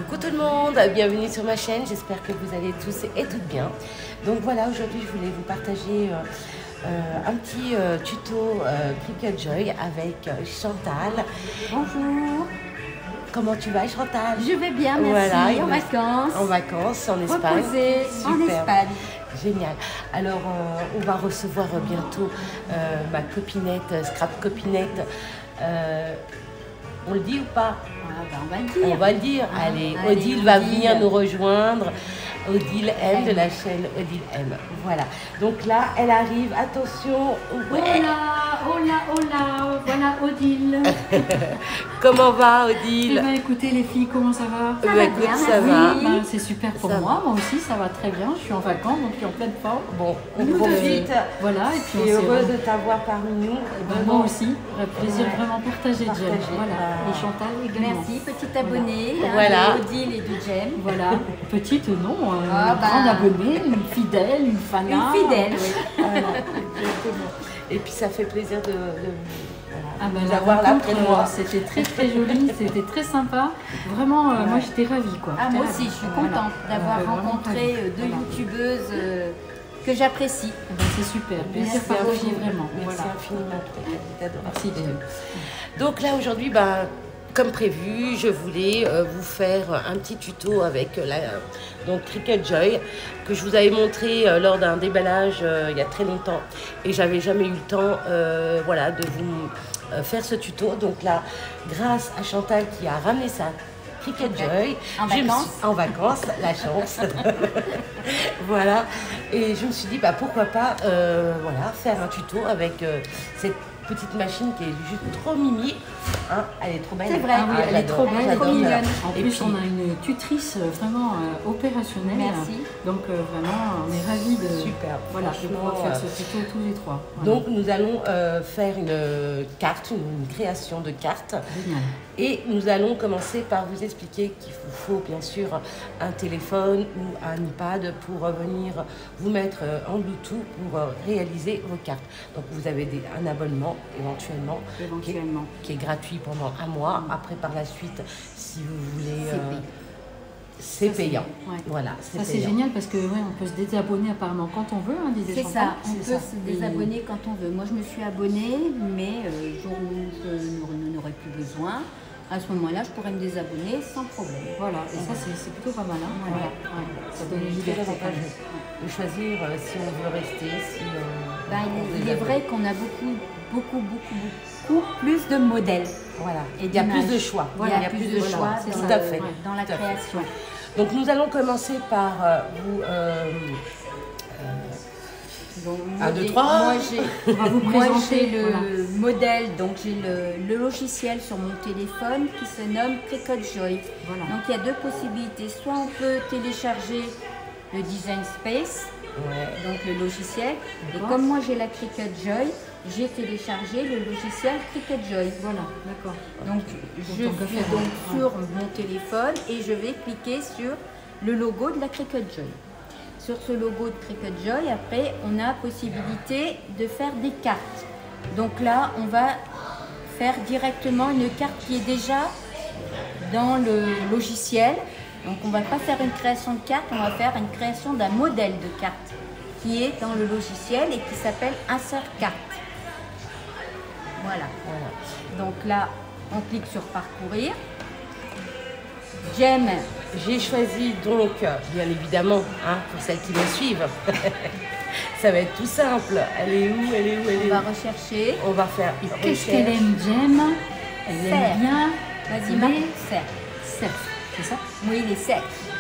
Coucou tout le monde, bienvenue sur ma chaîne, j'espère que vous allez tous et toutes bien. Donc voilà, aujourd'hui je voulais vous partager un petit tuto Cricut Joy avec Chantal. Bonjour. Comment tu vas Chantal? Je vais bien, merci. Voilà, en vacances en Espagne. Reposée en Espagne. Génial. Alors, on va recevoir bientôt ma copinette, Scrap Copinette. On le dit ou pas? On va le dire. On va le dire. Allez, Odile va venir nous rejoindre. Odile M de la chaîne Odile M. Voilà. Donc là, elle arrive. Attention. Ouais. Hola, voilà Odile. Comment va Odile? Eh ben, écoutez les filles, comment ça va? Ça va bien, ça va. Ben, c'est super pour moi aussi, ça va très bien. Je suis en vacances, donc je suis en pleine forme. Bon, on profite. Voilà, et puis on est heureux de t'avoir parmi nous. Ben, moi aussi, un plaisir vraiment partagé, Jem. Voilà. Et Chantal également. Merci, petite abonnée voilà. De Odile et de Jem. Voilà, petite non, grande abonnée, une fidèle, une fanat. Une fidèle, oui. Voilà, et puis ça fait plaisir de vous avoir là près de moi. C'était très joli, c'était très sympa. Vraiment, moi j'étais ravie quoi. Moi aussi, je suis contente d'avoir rencontré deux youtubeuses que j'apprécie. C'est super, plaisir partagé vraiment. Merci infiniment pour ta qualité. Merci Dieu. Donc là aujourd'hui, comme prévu, je voulais vous faire un petit tuto avec donc Cricut Joy que je vous avais montré lors d'un déballage il y a très longtemps et j'avais jamais eu le temps voilà, de vous faire ce tuto. Donc là, grâce à Chantal qui a ramené ça, Cricut Joy, en vacances, la chance. Voilà, et je me suis dit pourquoi pas voilà, faire un tuto avec cette petite machine qui est juste trop mimi, hein, elle est trop belle. C'est vrai, elle est trop belle, trop mignonne. En plus, on a une tutrice vraiment opérationnelle. Merci. Donc vraiment, on est ravis de, super, voilà, de pouvoir faire ce tuto tous les trois. Voilà. Donc nous allons faire une carte, une création de carte. Génial. Et nous allons commencer par vous expliquer qu'il vous faut bien sûr un téléphone ou un iPad pour venir vous mettre en Bluetooth pour réaliser vos cartes. Donc vous avez un abonnement éventuellement. Qui est gratuit pendant un mois. Après par la suite, si vous voulez... c'est payant. Ouais. Voilà, ça c'est génial parce que on peut se désabonner apparemment quand on veut. C'est ça, on peut se désabonner quand on veut. Moi je me suis abonnée, mais jour où je n'aurai plus besoin, à ce moment-là je pourrais me désabonner sans problème. Voilà, et ça c'est plutôt pas mal. Hein. Voilà. Ça donne une liberté de choisir si on veut rester. Si il est vrai qu'on a beaucoup plus de modèles. Voilà. Et il y a plus de choix. Voilà, il y a plus de choix dans la création. Donc nous allons commencer par vous... 1, 2, 3. Moi j'ai le modèle, donc j'ai le logiciel sur mon téléphone qui se nomme Cricut Joy. Voilà. Donc il y a deux possibilités. Soit on peut télécharger le Design Space, donc le logiciel. Et comme moi j'ai la Cricut Joy, j'ai téléchargé le logiciel Cricut Joy. Voilà, d'accord. Donc je suis donc sur mon téléphone et je vais cliquer sur le logo de la Cricut Joy. Sur ce logo de Cricut Joy, après on a possibilité de faire des cartes. Donc là on va faire directement une carte qui est déjà dans le logiciel. Donc on ne va pas faire une création de carte, on va faire une création d'un modèle de carte qui est dans le logiciel et qui s'appelle Insert Carte. Voilà. Donc là, on clique sur parcourir. Jem. J'ai choisi donc, bien évidemment, pour celles qui me suivent, ça va être tout simple. Elle est où? On va rechercher. On va faire une recherche. Qu'est-ce qu'elle aime, Jem? Elle aime bien. Vas-y, Marc. Cerf, c'est ça? Oui, les cerfs.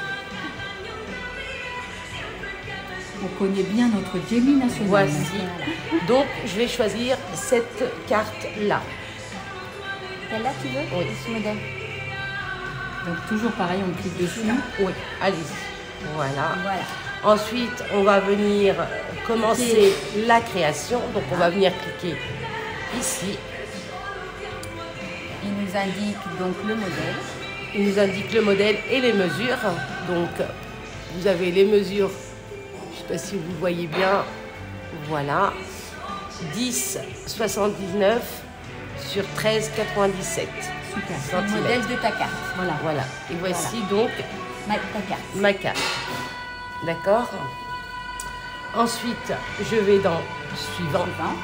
On connaît bien notre Jamie national. Voici. Donc, je vais choisir cette carte-là. Celle-là, tu veux? Oui. Ce modèle. Donc, toujours pareil, on clique dessus. Oui, allez-y. Voilà. Ensuite, on va venir commencer la création. Donc, on va venir cliquer ici. Il nous indique donc le modèle. Il nous indique le modèle et les mesures. Donc, vous avez les mesures. Je ne sais pas si vous voyez bien. Voilà. 10,79 sur 13,97. super. C'est le modèle de ta carte. Voilà. Voilà. Et voici donc Ta carte. ma carte. D'accord. Ensuite, je vais dans suivant. Suivant,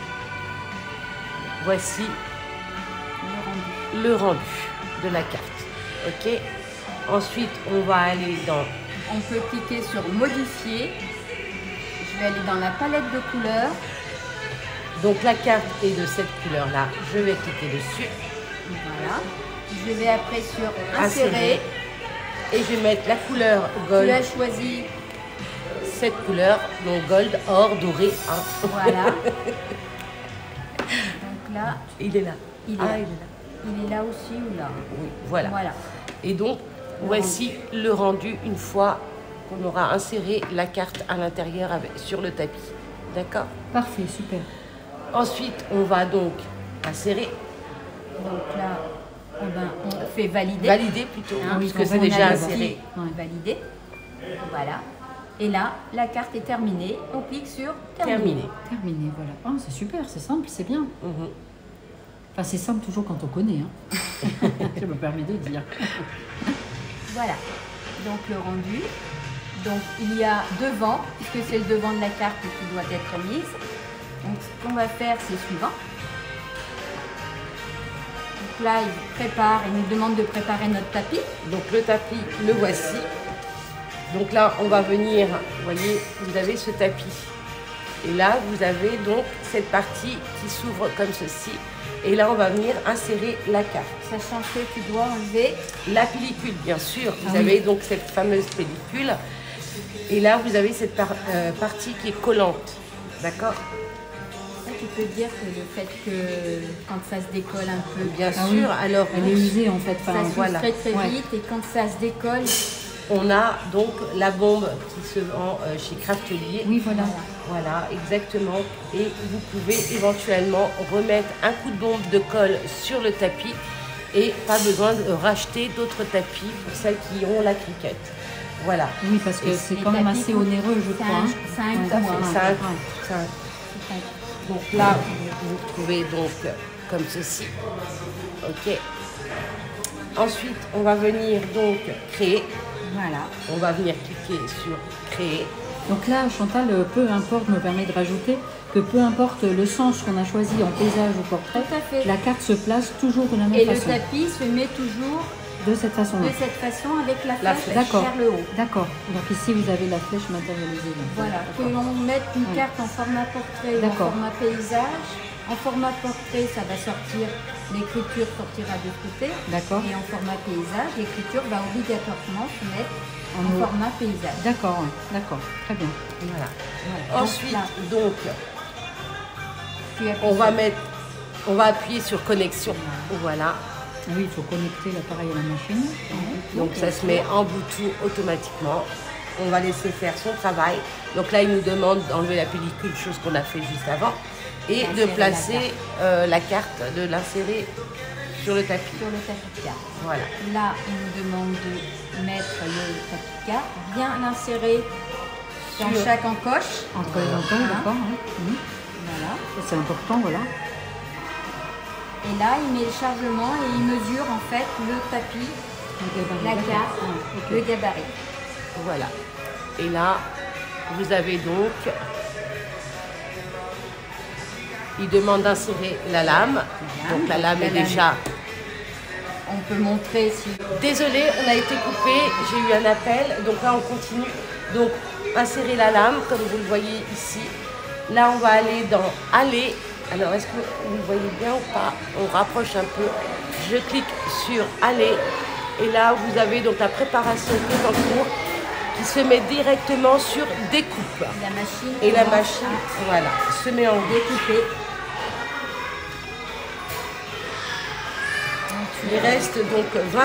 Voici le rendu. le rendu de la carte. Ok. Ensuite, on va aller dans. On peut cliquer sur modifier. Je vais aller dans la palette de couleurs. Donc la carte est de cette couleur-là. Je vais cliquer dessus. Voilà. Je vais après sur insérer. Et je vais mettre la couleur Tu gold. as choisi, Cette couleur, donc gold, or, doré. Hein. voilà. Donc là, Il est là. il est Ah, là. il est là. Il est là aussi ou là? Oui, voilà. Voilà. Et donc, voici le rendu une fois qu'on aura inséré la carte à l'intérieur sur le tapis. D'accord? Parfait, super. Ensuite, on va donc insérer, Donc là, on fait valider. valider plutôt, Hein, puisque on c'est valide déjà d'abord. inséré. Ouais. Valider. Voilà. Et là, la carte est terminée. On clique sur Terminé. Terminé, voilà. Oh, c'est super, c'est simple, c'est bien. Mhm. Enfin, c'est simple toujours quand on connaît. Hein. Je me permets de dire. Voilà. Donc le rendu. Donc il y a devant, puisque c'est le devant de la carte qui doit être mise. Donc ce qu'on va faire, c'est suivant. Donc là, il prépare, il nous demande de préparer notre tapis. Donc le tapis, le voici. Donc là, on va venir, vous voyez, vous avez ce tapis. Et là, vous avez donc cette partie qui s'ouvre comme ceci. Et là, on va venir insérer la carte. Sachant que tu dois enlever. La pellicule, bien sûr. Vous Ah oui. avez donc cette fameuse pellicule. Et là, vous avez cette partie qui est collante. D'accord? Ça, tu peux dire que le fait que quand ça se décolle un peu, Bien Ah sûr. oui. Alors, Elle est usée en fait. ça Enfin, s'ouvre voilà. très très Ouais. vite et quand ça se décolle, on a donc la bombe qui se vend chez Craftelier. oui, voilà. Voilà, exactement. Et vous pouvez éventuellement remettre un coup de bombe de colle sur le tapis et pas besoin de racheter d'autres tapis pour celles qui ont la cricket. Voilà. Oui, parce que Et c'est les quand même tapis assez coûtent- onéreux, je ça a crois. un- hein. ça a un Ouais, coût, ouais, hein. Ça, ouais. ça. Donc là, vous trouvez donc comme ceci. Ok. Ensuite, on va venir donc créer. voilà. On va venir cliquer sur créer. Donc là, Chantal, peu importe, me permet de rajouter que peu importe le sens qu'on a choisi en paysage ou portrait, Tout à fait. la carte se place toujours de la même Et le façon. tapis se met toujours De cette façon-là. de cette façon avec la La flèche D'accord. vers le haut. D'accord. Donc ici, vous avez la flèche matérialisée. donc. Voilà, que l'on mette une Ouais. carte en format portrait ou en D'accord. format paysage. En format portrait, ça va sortir, l'écriture sortira de côté. D'accord. Et en format paysage, l'écriture va obligatoirement se mettre en En haut. format paysage. D'accord, ouais. D'accord. Très bien. Voilà. Donc Ensuite, là, donc, tu appuies on va appuyer sur connexion. Voilà. Oui, il faut connecter l'appareil à la machine. Donc ça se met en Bluetooth automatiquement. On va laisser faire son travail. Donc là, il nous demande d'enlever la pellicule, chose qu'on a fait juste avant, et de D'insérer la placer la carte, de l'insérer sur le tapis. sur le tapis de carte. Voilà. Là, il nous demande de mettre le tapis de carte, bien l'insérer dans Sur- chaque encoche. Entre les encoches, Hein. d'accord. Hein. Mhm. Voilà. Ça, c'est important, voilà. Et là, il met le chargement et il mesure en fait le tapis, Le gabarit, la d'accord. carte, Ouais, ok. le gabarit. Voilà. Et là, vous avez donc... Il demande d'insérer la lame. Donc la lame La est lame. déjà... On peut montrer si Désolée, on a été coupé, j'ai eu un appel, donc là on continue. Donc insérer la lame, comme vous le voyez ici. Là on va aller dans aller. Alors est-ce que vous le voyez bien ou pas? On rapproche un peu. Je clique sur aller. Et là vous avez donc la préparation qui est en cours, qui se met directement sur découpe. la machine Et la commence machine, voilà, se met en à découper. Il reste donc 20%. Il y a 20%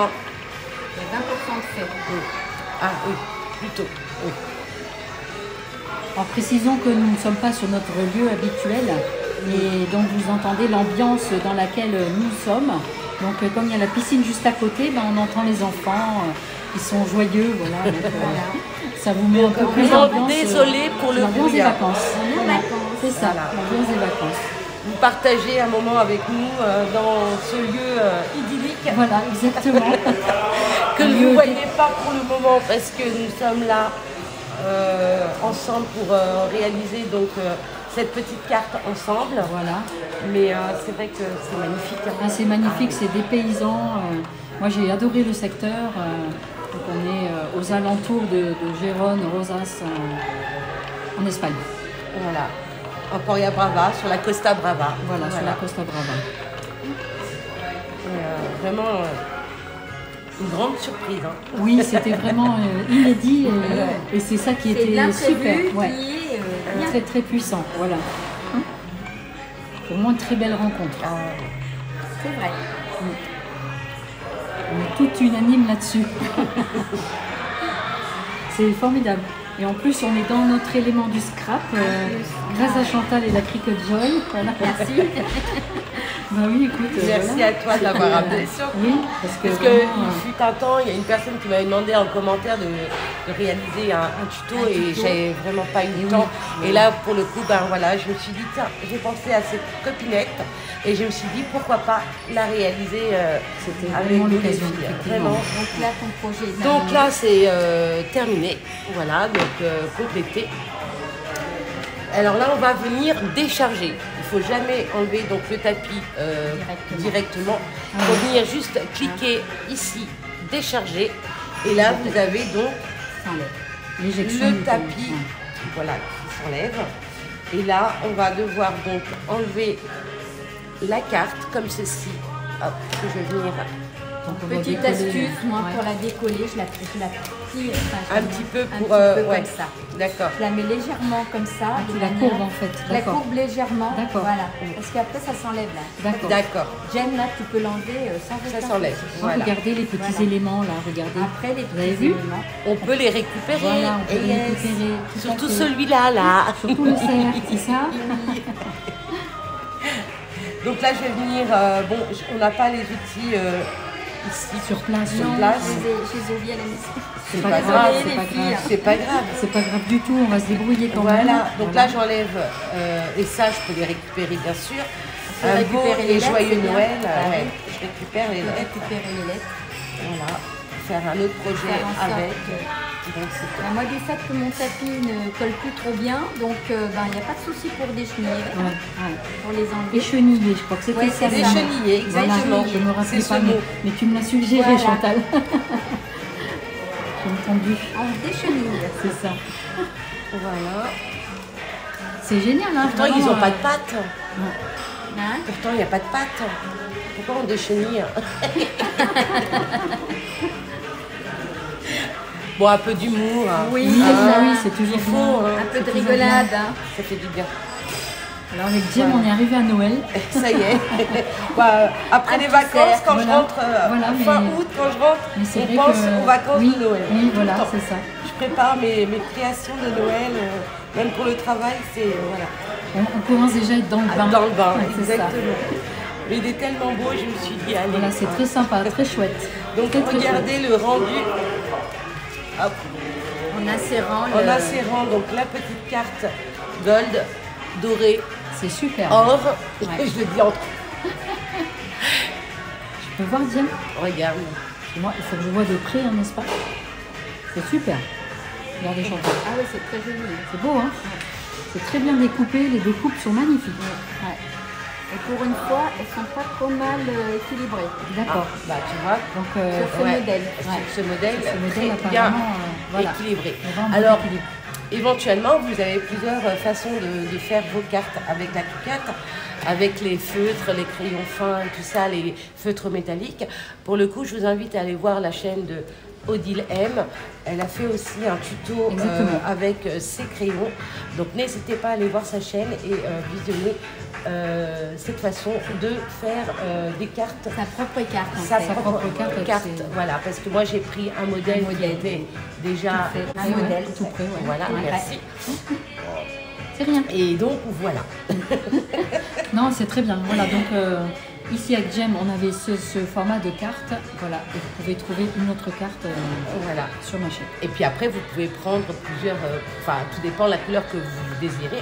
de fait. Ah oui, plutôt. Oui. Alors précisons que nous ne sommes pas sur notre lieu habituel et donc vous entendez l'ambiance dans laquelle nous sommes. Donc comme il y a la piscine juste à côté, ben, on entend les enfants qui sont joyeux. Voilà, donc, ça vous met un peu plus Vraiment l'ambiance. désolé pour le l'ambiance des brouillard. vacances. On est en Voilà. vacances. C'est ça, Voilà. l'ambiance des vacances. vous partagez un moment avec nous dans ce lieu idyllique. Voilà, exactement. Que vous ne voyez pas pour le moment parce que nous sommes là ensemble pour réaliser donc cette petite carte ensemble. Voilà. Mais c'est vrai que c'est magnifique. Hein. Ah, c'est magnifique, c'est des paysans. Moi j'ai adoré le secteur. Donc on est aux alentours de Gérone, Rosas, en Espagne. Voilà. Emporia Brava, sur la Costa Brava. Voilà, sur la Costa Brava. Vraiment une grande surprise. Hein. Oui, c'était vraiment inédit et c'est ça qui était super. Ouais. Très très puissant, voilà. Vraiment une très belle rencontre. C'est vrai. On est toutes unanimes là-dessus. C'est formidable. Et en plus, on est dans notre élément du scrap, grâce à Chantal et la Cricket Joy. Voilà. Merci. Bah oui, écoute. Merci voilà. à toi d'avoir amené ça. Oui, parce que il fut un temps, il y a une personne qui m'avait demandé en commentaire de réaliser un tuto et j'avais vraiment pas eu le temps. Et là, pour le coup, ben voilà, je me suis dit, tiens, j'ai pensé à cette copinette et je me suis dit, pourquoi pas la réaliser c'était avec vraiment nous, l'occasion. les filles. Effectivement. Vraiment. Donc là, ton projet est Donc terminé. là, c'est terminé. Voilà, donc complété. Alors là, on va venir décharger. Il ne faut jamais enlever donc, le tapis directement. Il faut venir juste cliquer ici, décharger. Et là, vous avez donc L'éjection le du tapis ouais. voilà, qui s'enlève. Et là, on va devoir donc enlever la carte comme ceci. Hop, je vais venir Donc, on va Petite décoller, astuce, moi ouais. pour la décoller, je la tire, un petit peu pour... ouais. ouais, comme ça. d'accord. Je la mets légèrement comme ça. Tu de la manière- courbes en fait. Je la D'accord. courbe légèrement. D'accord. Voilà. Parce qu'après ça s'enlève là. D'accord. D'accord, J'aime là, tu peux l'enlever sans ça aucun s'enlève. souci. Voilà. Regardez les petits Voilà. éléments là, regardez. Après les Vous avez petits vu éléments. On peut les récupérer. Voilà, on peut Et les yes. récupérer. Tout à Surtout fait. celui-là, là. Surtout le cerf, c'est ça? Donc là, je vais venir... bon, on n'a pas les outils ici. Sur place. Non, place. je les ai oubliés à la maison. C'est pas pas grave, grave. c'est pas grave. C'est pas grave. C'est pas grave du tout, on va se débrouiller quand même. Voilà, donc Voilà. là j'enlève, et ça je peux les récupérer bien sûr. peut Un beau récupérer les et lettres, joyeux c'est bien. Noël, Ah ouais. oui. Je récupère les lettres, Récupérer les lettres. voilà. Faire un autre projet Faire en sorte avec. que- Donc, c'est Moi, du fait que mon tapis ne colle plus trop bien, donc il n'y a pas de souci pour décheniller, Ouais, ouais. pour les enlever. Échenillé, je crois que c'était Ouais, ça. c'est des ça. chenillés, Voilà, exactement. je me rappelais C'est pas, ce mot. mais tu me l'as suggéré, Voilà. Chantal. J'ai entendu, On déchenille. c'est ça. Voilà. C'est génial, hein. Pourtant ils vraiment, n'ont pas de pattes. Hein? Pourtant il n'y a pas de pattes. Pourquoi on déchenille? Bon, un peu d'humour. Hein. Oui, Oui, Ah, oui, c'est toujours il faut, bon. hein. un peu de c'est toujours rigolade. Hein. Ça fait du bien. Alors avec Jem, on est arrivé à Noël. Ça y est. Bah, après Un les petit vacances, cercle, quand je voilà. rentre Voilà, fin mais- août, quand je rentre, Mais c'est on vrai pense que... aux vacances oui, de Noël. Oui, voilà, Tout le temps. c'est ça. Je prépare mes créations de Noël, même pour le travail, c'est voilà. On commence déjà à être dans le bain. Dans le bain, Ouais, c'est ça. exactement. Mais il est tellement beau, je me suis dit, allez. Voilà, c'est très sympa, très chouette. Donc Très, très regardez le rendu. Hop. En insérant En le... insérant donc la petite carte gold, dorée, C'est super. or. Ouais. Je le dis entre. Tu peux voir, Jem? Regarde. Moi, il faut que je vois de près, hein, n'est-ce pas? C'est super. Regardez, Chantal. Ah oui, c'est très joli. C'est beau, hein? C'est très bien découpé, les découpes sont magnifiques. Ouais. Et pour une fois, elles sont pas trop mal équilibrées. D'accord. Bah tu vois. Donc, Sur ce ouais. modèle. Ce modèle, ce modèle très bien apparemment, voilà. équilibré. Vraiment Alors, équilibré. éventuellement, vous avez plusieurs façons de faire vos cartes avec la Cricut, avec les feutres, les crayons fins et tout ça, les feutres métalliques. Pour le coup, je vous invite à aller voir la chaîne de Odile M. Elle a fait aussi un tuto Exactement. avec ses crayons. Donc n'hésitez pas à aller voir sa chaîne et visionner cette façon de faire des cartes. Sa propre carte. en Sa fait. propre carte, carte, c'est- voilà, parce que moi j'ai pris un modèle qui était déjà Tout fait. Un Ouais, modèle. tout près, ouais. voilà, Ouais. merci. C'est rien. Et donc voilà. Non, c'est très bien. Voilà, donc ici avec Jem, on avait ce format de carte. Voilà, et vous pouvez trouver une autre carte Voilà. sur ma chaîne. Et puis après, vous pouvez prendre plusieurs, enfin, tout dépend de la couleur que vous désirez.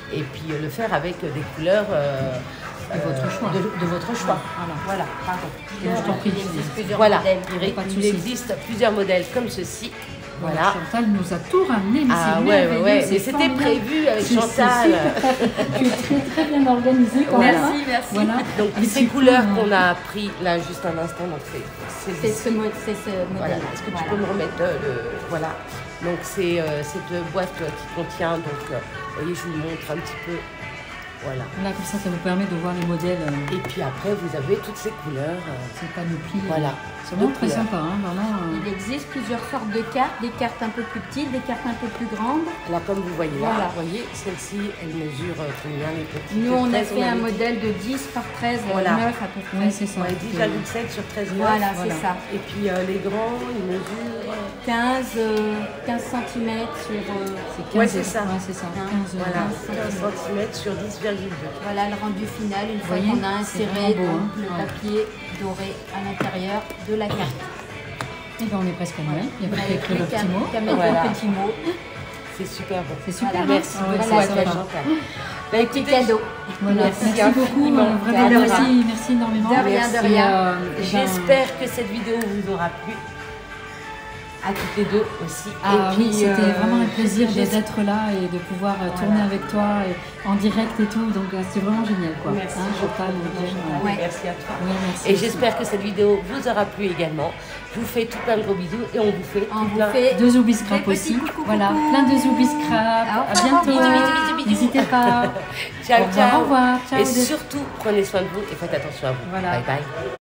et puis le faire avec des couleurs De votre choix. De votre choix. Voilà. Voilà, pardon. Je t'en prie. Il existe plusieurs Voilà, modèles. Pas de il souci. existe plusieurs modèles comme ceci. Voilà. Chantal nous a tout ramené, mais Ah c'est ouais, merveilleux, ouais, c'est mais c'était formidable. prévu avec C'est Chantal. super. Tu es très très bien organisée quand Voilà. même. hein. Merci. Voilà. Donc Et ces du coup, couleurs qu'on a pris là juste un instant, donc c'est C'est ce modèle. voilà. Est-ce que tu peux me remettre voilà. Donc c'est cette boîte qui contient donc vous voyez, je vous montre un petit peu. Voilà. Voilà, comme ça vous permet de voir les modèles. Et puis après vous avez toutes ces couleurs. C'est panoplie. Voilà. C'est vraiment très couleurs. sympa, hein, vraiment. Il existe plusieurs sortes de cartes, des cartes un peu plus petites, des cartes un peu plus grandes. Là comme vous voyez là, Voilà. vous voyez celle-ci elle mesure combien les petites. Nous, on a 13, fait un avait dit. modèle de 10 par 13, Voilà. 9 à peu près. Ouais, c'est ça. Ouais, 10,7 sur 13 Voilà, Voilà. c'est ça. Et puis les grands ils mesurent 15 cm sur... C'est 15, Ouais, c'est ça. Ouais, c'est ça. 15, voilà 15 15 cm sur 10,2. voilà le rendu final, une fois voyez, qu'on a c'est inséré vraiment beau, donc, hein. le Ouais. papier doré à l'intérieur de la carte. Et ben on est presque à Noël. Il n'y a On pas a qu'à écrire le qu'à petit mot. mettre Voilà. le petit mot. C'est super bon. C'est super. Voilà, hein. Merci Ah ouais, beaucoup c'est à toi sympa. Chantal. Bah, Petit écoutez, cadeau. Voilà, Merci merci beaucoup, infiniment. vraiment De merci, rien. merci énormément. De rien, de Et, rien. ben, j'espère que cette vidéo vous aura plu. À toutes les deux aussi. ah et oui, puis, c'était vraiment un plaisir j'espère- d'être là et de pouvoir tourner avec toi en direct et tout, donc c'est vraiment génial quoi. Merci, Hein, Chantal, Chantal. Jen, Ouais. Merci à toi. ouais, merci Et aussi. j'espère que cette vidéo vous aura plu également. Je vous fais tout plein de gros bisous et on vous fait On tout vous plein fait Deux Zoubi Scrap Des petits aussi. coucou, Voilà, coucou. plein de Zoubi Scrap. Au À revoir. bientôt. Bisous, bisous, bisous, bisous. N'hésitez pas. Ciao, Au revoir, ciao. au revoir. Ciao, Et des- surtout, prenez soin de vous et faites attention à vous. Voilà. Bye bye.